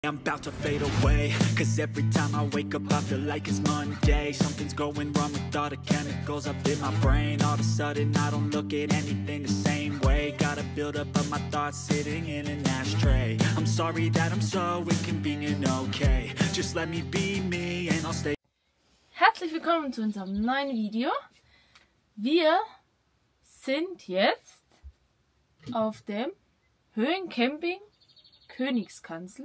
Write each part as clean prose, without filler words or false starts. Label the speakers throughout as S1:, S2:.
S1: I'm about to fade away, cause every time I wake up I feel like it's Monday. Something's going wrong with all the chemicals up in my brain. All of a sudden I don't look at anything the same way. Gotta build up of my thoughts sitting in an ashtray. I'm sorry that I'm so inconvenient, okay. Just let me be me and I'll stay.
S2: Herzlich willkommen zu unserem neuen Video. Wir sind jetzt auf dem Höhencamping Königskanzel.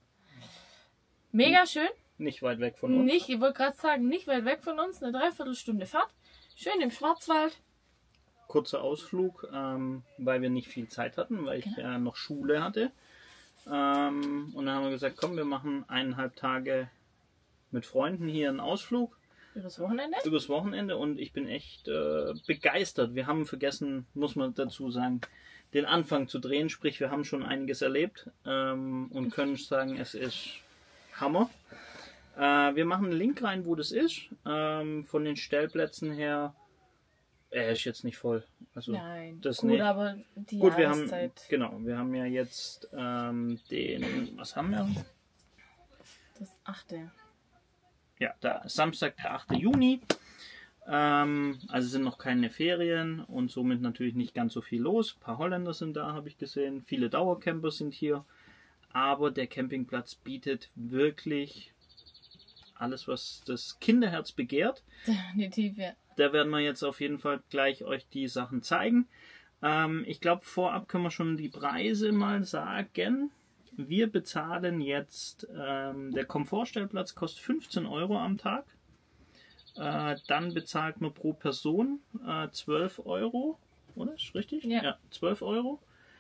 S2: Mega schön.
S3: Nicht weit weg von uns.
S2: Ich wollte gerade sagen, nicht weit weg von uns. Eine Dreiviertelstunde Fahrt. Schön im Schwarzwald.
S3: Kurzer Ausflug, weil wir nicht viel Zeit hatten, weil ich noch Schule hatte. Und dann haben wir gesagt, komm, wir machen 1,5 Tage mit Freunden hier einen Ausflug.
S2: Übers Wochenende?
S3: Übers Wochenende, und ich bin echt begeistert. Wir haben vergessen, muss man dazu sagen, den Anfang zu drehen. Sprich, wir haben schon einiges erlebt und können sagen, es ist Hammer. Wir machen einen Link rein, wo das ist. Von den Stellplätzen her, er ist jetzt nicht voll. Also,
S2: nein,
S3: das
S2: gut,
S3: nicht.
S2: aber die
S3: Gut,
S2: Jahreszeit.
S3: wir haben ja jetzt was haben wir?
S2: Das 8.
S3: Ja, Samstag, der 8. Juni. Also sind noch keine Ferien und somit natürlich nicht ganz so viel los. Ein paar Holländer sind da, habe ich gesehen. Viele Dauercamper sind hier. Aber der Campingplatz bietet wirklich alles, was das Kinderherz begehrt.
S2: Definitiv, ja.
S3: Da werden wir jetzt auf jeden Fall gleich euch die Sachen zeigen. Ich glaube, vorab können wir schon die Preise mal sagen. Wir bezahlen jetzt, der Komfortstellplatz kostet 15 Euro am Tag. Dann bezahlt man pro Person 12 Euro. Oder? Ist richtig?
S2: Ja,
S3: 12 Euro.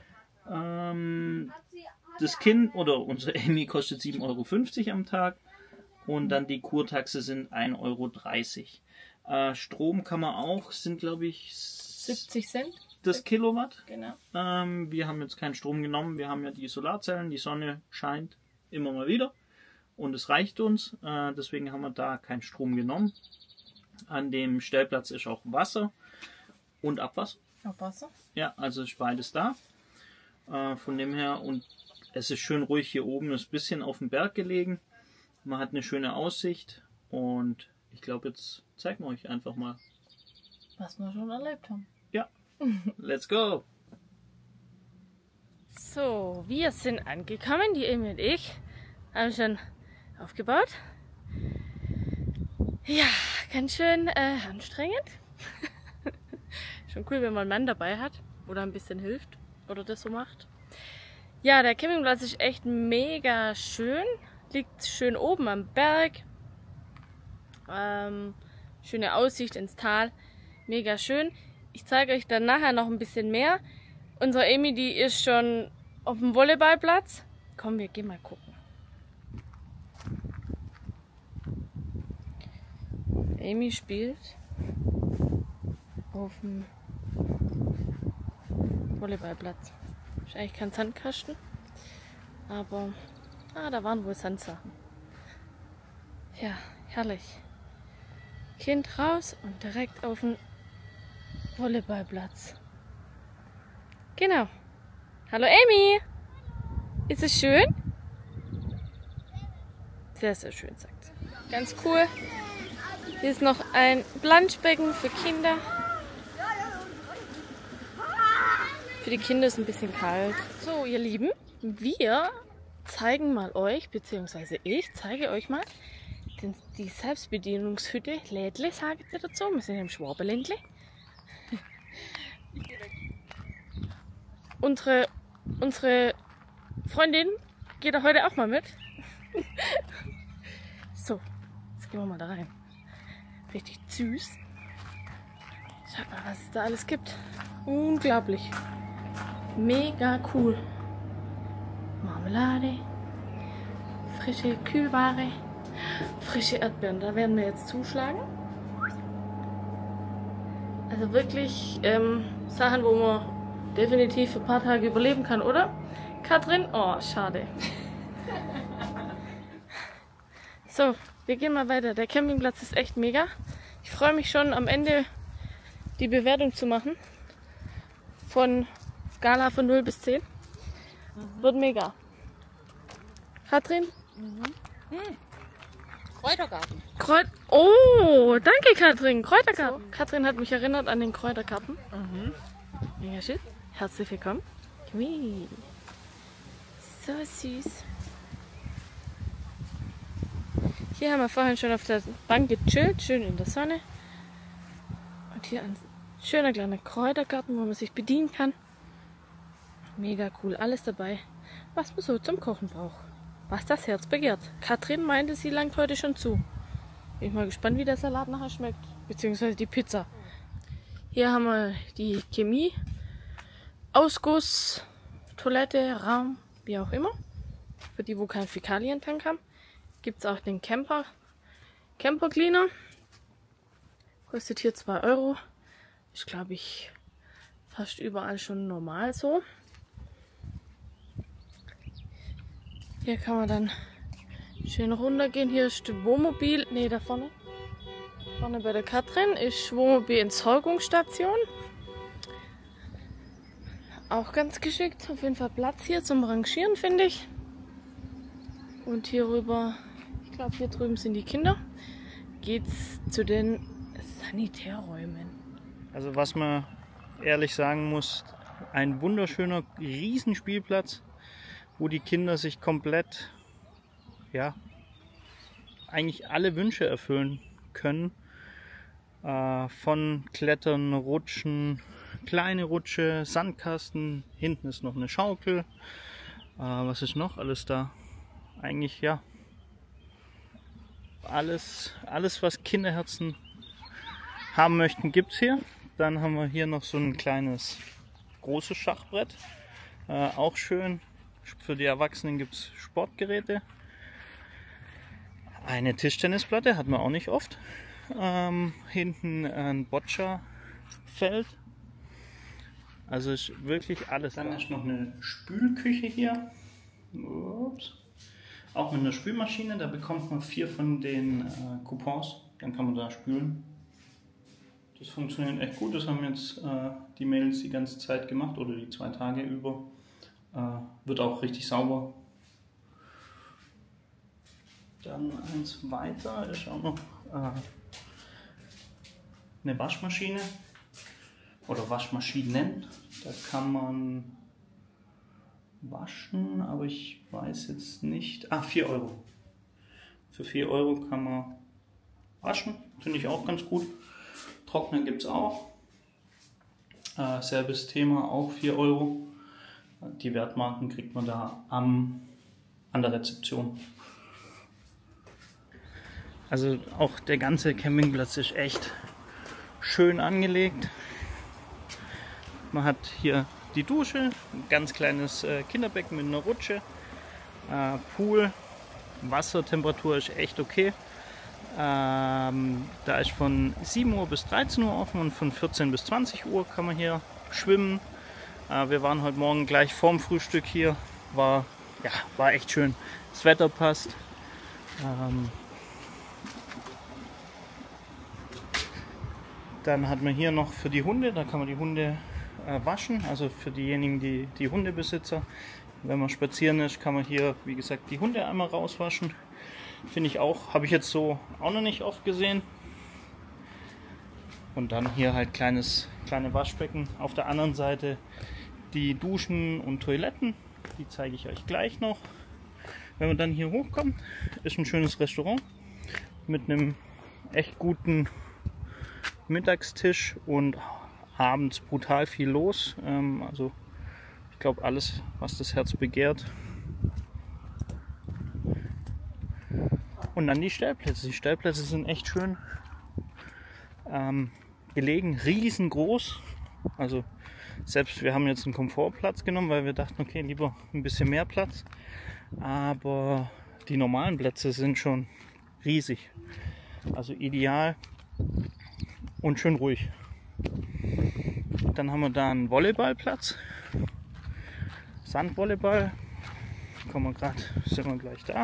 S3: Das Kind oder unsere Amy kostet 7,50 Euro am Tag. Und dann die Kurtaxe sind 1,30 Euro. Strom kann man auch, sind glaube ich
S2: 70 Cent.
S3: Das Kilowatt.
S2: Genau.
S3: Wir haben jetzt keinen Strom genommen. Wir haben ja die Solarzellen. Die Sonne scheint immer mal wieder. Und es reicht uns. Deswegen haben wir da keinen Strom genommen. An dem Stellplatz ist auch Wasser und Abwasser.
S2: Abwasser?
S3: Ja, also ist beides da. Von dem her, und es ist schön ruhig hier oben, ist ein bisschen auf dem Berg gelegen. Man hat eine schöne Aussicht und ich glaube, jetzt zeigen wir euch einfach mal,
S2: was wir schon erlebt haben.
S3: Ja, let's go!
S2: So, wir sind angekommen, die Amy und ich haben schon aufgebaut. Ja, ganz schön anstrengend. Schon cool, wenn man einen Mann dabei hat oder ein bisschen hilft oder das so macht. Ja, der Campingplatz ist echt mega schön. Liegt schön oben am Berg. Schöne Aussicht ins Tal. Mega schön. Ich zeige euch dann nachher noch ein bisschen mehr. Unsere Amy, die ist schon auf dem Volleyballplatz. Komm, wir gehen mal gucken. Amy spielt auf dem Volleyballplatz. Ist eigentlich kein Sandkasten, aber da waren wohl Sandsachen. Ja, herrlich. Kind raus und direkt auf den Volleyballplatz. Genau. Hallo Amy! Ist es schön? Sehr, sehr schön, sagt sie. Ganz cool. Hier ist noch ein Planschbecken für Kinder. Für die Kinder ist ein bisschen kalt. So, ihr Lieben, wir zeigen mal euch, beziehungsweise ich zeige euch mal die Selbstbedienungshütte. Lädle, sagt ihr dazu. Wir sind im Schwaberländle. Unsere Freundin geht da heute auch mal mit. So, jetzt gehen wir mal da rein. Richtig süß. Schaut mal, was es da alles gibt. Unglaublich. Mega cool. Marmelade. Frische Kühlware. Frische Erdbeeren. Da werden wir jetzt zuschlagen. Also wirklich Sachen, wo man definitiv für ein paar Tage überleben kann, oder? Katrin? Oh, schade. So, wir gehen mal weiter. Der Campingplatz ist echt mega. Ich freue mich schon am Ende die Bewertung zu machen. Von Skala von 0 bis 10. Wird mega. Katrin?
S4: Kräutergarten.
S2: Oh, danke Katrin. Kräutergarten. So. Katrin hat mich erinnert an den Kräutergarten. Mega schön. Herzlich willkommen. Ui. So süß. Hier haben wir vorhin schon auf der Bank gechillt, schön in der Sonne. Und hier ein schöner kleiner Kräutergarten, wo man sich bedienen kann. Mega cool, alles dabei, was man so zum Kochen braucht. Was das Herz begehrt. Katrin meinte, sie langt heute schon zu. Bin ich mal gespannt, wie der Salat nachher schmeckt. Beziehungsweise die Pizza. Hier haben wir die Chemie, Ausguss, Toilette, Raum, wie auch immer. Für die, wo keinen Fäkalientank haben. Gibt es auch den Camper Cleaner. Kostet hier 2 €. Ist, glaube ich, fast überall schon normal so. Hier kann man dann schön runtergehen. Hier ist das Wohnmobil. Ne, da vorne. Vorne bei der Katrin ist Wohnmobil Entsorgungsstation. Auch ganz geschickt. Auf jeden Fall Platz hier zum Rangieren, finde ich. Und hier rüber, ich glaube hier drüben sind die Kinder, geht's zu den Sanitärräumen.
S3: Also was man ehrlich sagen muss, ein wunderschöner Riesenspielplatz, wo die Kinder sich komplett, ja, eigentlich alle Wünsche erfüllen können. Von Klettern, Rutschen, kleine Rutsche, Sandkasten, hinten ist noch eine Schaukel. Was ist noch alles da? Eigentlich, ja, alles was Kinderherzen haben möchten, gibt es hier. Dann haben wir hier noch so ein kleines, großes Schachbrett. Auch schön. Für die Erwachsenen gibt es Sportgeräte. Eine Tischtennisplatte hat man auch nicht oft. Hinten ein Boccia-Feld. Also ist wirklich alles. Dann ist noch eine Spülküche hier. Ups. Auch mit einer Spülmaschine. Da bekommt man 4 von den Coupons. Dann kann man da spülen. Das funktioniert echt gut. Das haben jetzt die Mädels die ganze Zeit gemacht oder die 2 Tage über. Wird auch richtig sauber. Dann eins weiter ist auch noch eine Waschmaschine oder Waschmaschinen. Da kann man waschen, aber ich weiß jetzt nicht. 4 €. Für 4 € kann man waschen. Finde ich auch ganz gut. Trocknen gibt es auch. Selbes Thema, auch 4 €. Die Wertmarken kriegt man da an der Rezeption. Also auch der ganze Campingplatz ist echt schön angelegt. Man hat hier die Dusche, ein ganz kleines Kinderbecken mit einer Rutsche, Pool, Wassertemperatur ist echt okay. Da ist von 7 Uhr bis 13 Uhr offen und von 14 bis 20 Uhr kann man hier schwimmen. Wir waren heute Morgen gleich vorm Frühstück hier. War echt schön. Das Wetter passt. Dann hat man hier noch für die Hunde, da kann man die Hunde waschen. Also für diejenigen, die Hundebesitzer. Wenn man spazieren ist, kann man hier, wie gesagt, die Hunde einmal rauswaschen. Finde ich auch, habe ich jetzt so auch noch nicht oft gesehen. Und dann hier halt kleine Waschbecken. Auf der anderen Seite die Duschen und Toiletten. Die zeige ich euch gleich noch. Wenn man dann hier hochkommt, ist ein schönes Restaurant mit einem echt guten Mittagstisch und abends brutal viel los. Also ich glaube alles, was das Herz begehrt. Und dann die Stellplätze. Die Stellplätze sind echt schön gelegen, riesengroß. Also selbst wir haben jetzt einen Komfortplatz genommen, weil wir dachten, okay, lieber ein bisschen mehr Platz. Aber die normalen Plätze sind schon riesig. Also ideal und schön ruhig. Dann haben wir da einen Volleyballplatz. Sandvolleyball. Sind wir gleich da.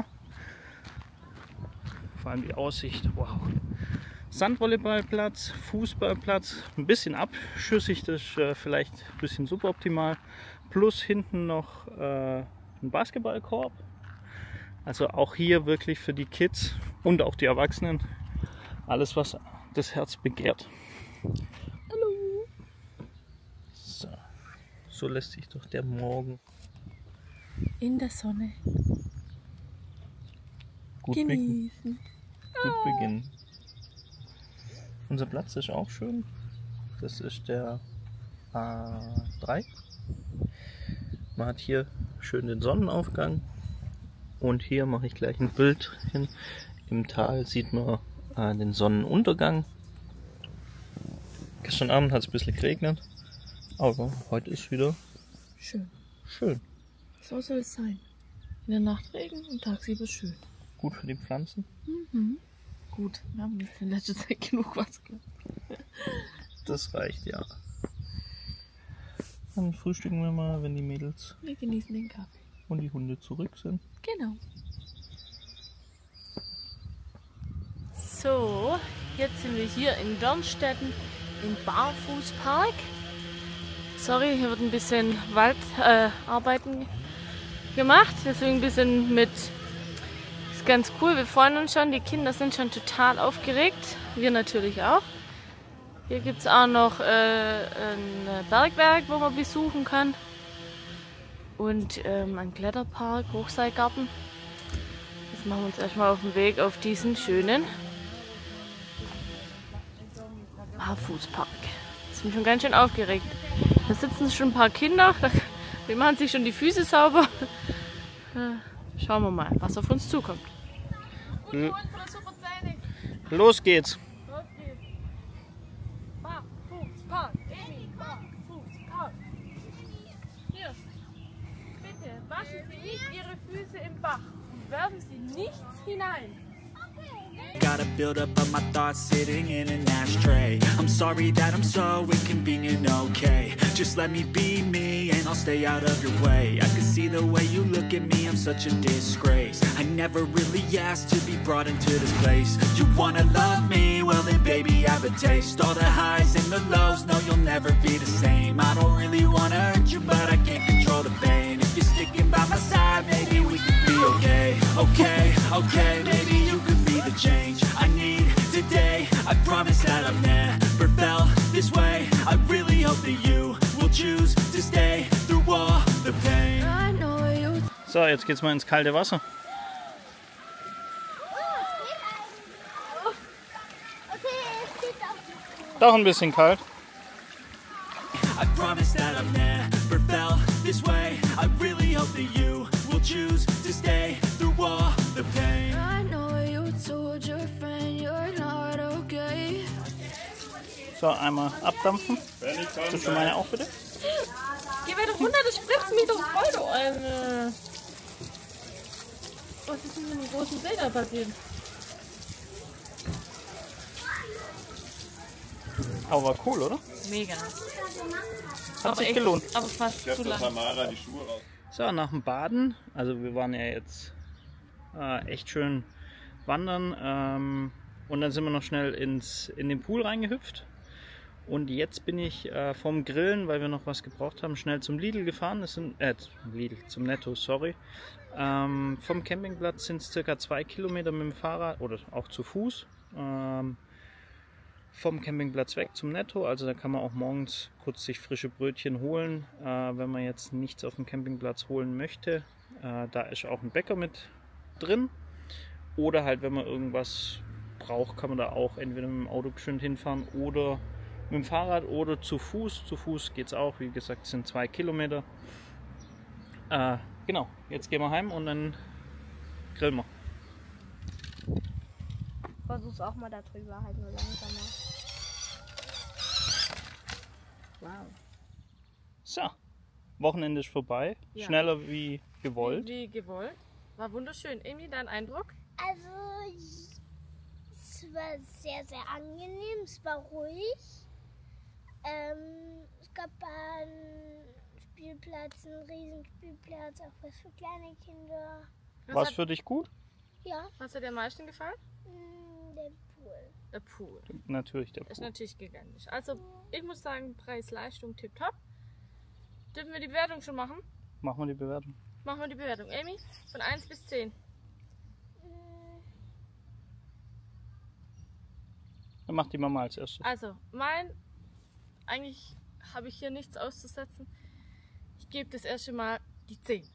S3: Vor allem die Aussicht. Wow. Sandvolleyballplatz, Fußballplatz, ein bisschen abschüssig, das ist vielleicht ein bisschen suboptimal. Plus hinten noch ein Basketballkorb. Also auch hier wirklich für die Kids und auch die Erwachsenen alles, was das Herz begehrt.
S2: Hallo.
S3: So lässt sich doch der Morgen
S2: In der Sonne
S3: gut
S2: genießen.
S3: beginnen. Unser Platz ist auch schön. Das ist der A3. Man hat hier schön den Sonnenaufgang. Und hier mache ich gleich ein Bild hin. Im Tal sieht man den Sonnenuntergang. Gestern Abend hat es ein bisschen geregnet. Aber heute ist wieder
S2: Schön.
S3: schön.
S2: So soll es sein. In der Nacht Regen und tagsüber schön.
S3: Gut für die Pflanzen.
S2: Gut, wir haben jetzt in letzter Zeit genug was gehabt.
S3: Das reicht, ja. Dann frühstücken wir mal, wenn die Mädels
S2: Wir genießen den Kaffee.
S3: und die Hunde zurück sind.
S2: Genau. So, jetzt sind wir hier in Dörnstetten im Barfußpark. Sorry, hier wird ein bisschen Waldarbeiten gemacht, deswegen ein bisschen mit. Ist ganz cool, wir freuen uns schon. Die Kinder sind schon total aufgeregt, wir natürlich auch. Hier gibt es auch noch ein Bergwerk, wo man besuchen kann. Und ein Kletterpark, Hochseilgarten. Jetzt machen wir uns erstmal auf den Weg auf diesen schönen Barfußpark. Ich bin schon ganz schön aufgeregt. Da sitzen schon ein paar Kinder, die machen sich schon die Füße sauber. Schauen wir mal, was auf uns zukommt.
S3: Los geht's!
S2: Los geht's. Barfußpark, Emi, Barfußpark. Hier, bitte waschen Sie nicht Ihre Füße im Bach und werfen Sie nichts hinein.
S1: Got a buildup of my thoughts sitting in an ashtray. I'm sorry that I'm so inconvenient, okay. Just let me be me and I'll stay out of your way. I can see the way you look at me, I'm such a disgrace. I never really asked to be brought into this place. You wanna love me? Well then baby have a taste. All the highs and the lows, no you'll never be the same. I don't really wanna hurt you but I can't control the pain. If you're sticking by my side, maybe we could be okay. Okay, maybe you could be the change I need today. I promise that I've never felt this way. I really hope that you will choose to stay through all the pain.
S3: So, jetzt geht's mal ins kalte Wasser. Doch ein bisschen kalt.
S1: I promise that I've never felt this way. I really hope that you will choose to stay through all the pain.
S4: I know you told your friend you're not okay.
S3: So, einmal abdampfen. Das für meine auch bitte.
S2: Geh weiter runter, das spritzt mich doch voll, du Alter. Was ist denn mit dem großen See da passiert?
S3: Aber war cool, oder?
S2: Mega.
S3: Hat sich gelohnt.
S2: Aber fast zu lang.
S3: So, nach dem Baden, also wir waren ja jetzt echt schön wandern und dann sind wir noch schnell in den Pool reingehüpft. Und jetzt bin ich vom Grillen, weil wir noch was gebraucht haben, schnell zum Lidl gefahren. Zum Netto, sorry. Vom Campingplatz sind es ca. 2 Kilometer mit dem Fahrrad oder auch zu Fuß. Vom Campingplatz weg zum Netto, also da kann man auch morgens kurz sich frische Brötchen holen, wenn man jetzt nichts auf dem Campingplatz holen möchte. Da ist auch ein Bäcker mit drin. Oder halt, wenn man irgendwas braucht, kann man da auch entweder mit dem Auto geschwind hinfahren oder mit dem Fahrrad oder zu Fuß. Zu Fuß geht es auch, wie gesagt, es sind 2 Kilometer. Genau, jetzt gehen wir heim und dann grillen wir.
S5: Versuch's auch mal da drüber, halt nur langsamer.
S2: Wow.
S3: So, Wochenende ist vorbei.
S2: Ja.
S3: Schneller wie gewollt.
S2: Wie gewollt. War wunderschön. Emi, dein Eindruck?
S5: Also, es war sehr, sehr angenehm, es war ruhig. Es gab einen Spielplatz, einen Riesenspielplatz, auch was für kleine Kinder.
S3: War es für dich gut?
S5: Ja,
S2: Was hat dir am meisten gefallen?
S5: der Pool.
S2: Der Pool.
S3: Natürlich der
S2: Ist
S3: Pool.
S2: natürlich gigantisch. Also, ich muss sagen, Preis-Leistung tipptopp. Dürfen wir die Bewertung schon machen?
S3: Machen wir die Bewertung.
S2: Machen wir die Bewertung. Emi, von 1 bis 10.
S3: Dann macht die Mama als erstes.
S2: Also, eigentlich habe ich hier nichts auszusetzen. Ich gebe das erste Mal die 10.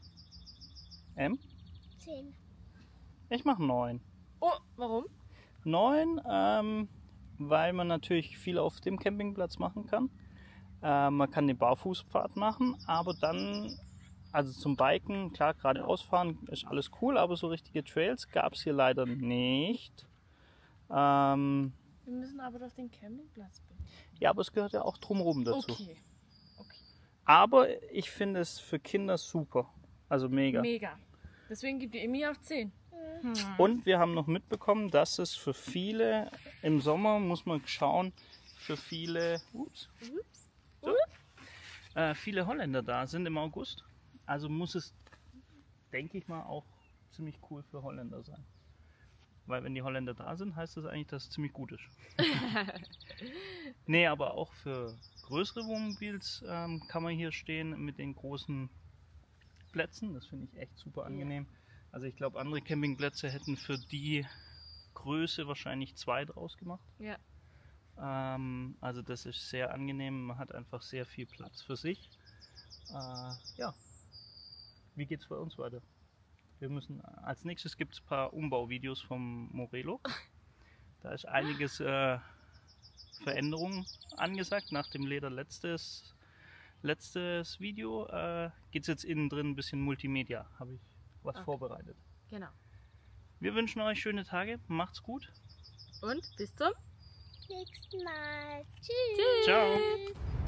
S5: 10.
S3: Ich mache 9.
S2: Oh, warum?
S3: 9, weil man natürlich viel auf dem Campingplatz machen kann. Man kann den Barfußpfad machen, aber dann, also zum Biken, klar, geradeaus fahren ist alles cool, aber so richtige Trails gab es hier leider nicht.
S2: Wir müssen aber doch den Campingplatz bieten.
S3: Ja, aber es gehört ja auch drumherum dazu.
S2: Okay.
S3: Aber ich finde es für Kinder super. Also mega.
S2: Mega. Deswegen gibt die Emmy auch 10.
S3: Und wir haben noch mitbekommen, dass es für viele, im Sommer muss man schauen, für viele, viele Holländer da sind im August. Also muss es, denke ich mal, auch ziemlich cool für Holländer sein. Weil wenn die Holländer da sind, heißt das eigentlich, dass es ziemlich gut ist. Nee, aber auch für größere Wohnmobils kann man hier stehen mit den großen Plätzen. Das finde ich echt super angenehm. Also ich glaube, andere Campingplätze hätten für die Größe wahrscheinlich 2 draus gemacht.
S2: Ja.
S3: Also das ist sehr angenehm. Man hat einfach sehr viel Platz für sich. Ja. Wie geht's bei uns weiter? Wir müssen, als nächstes gibt es ein paar Umbauvideos vom Morelo. Da ist einiges Veränderungen angesagt. Nach dem Leder letztes Video geht es jetzt innen drin ein bisschen Multimedia. Habe ich was vorbereitet.
S2: Genau.
S3: Wir wünschen euch schöne Tage. Macht's gut.
S2: Und bis zum
S5: Nächsten Mal. Tschüss.
S2: Tschüss.
S3: Ciao.